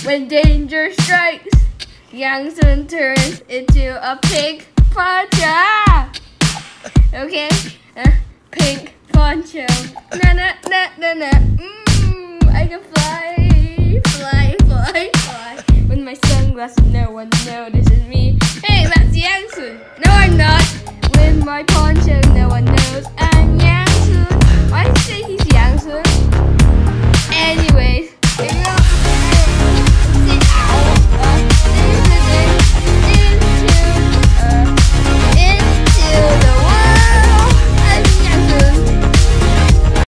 When danger strikes, Yangsoon turns into a pink poncho. Okay, pink poncho. Na na na na na. I can fly, fly, fly, fly. With my sunglasses, no one notices me. Hey, that's Yangsoon. No, I'm not. With my poncho.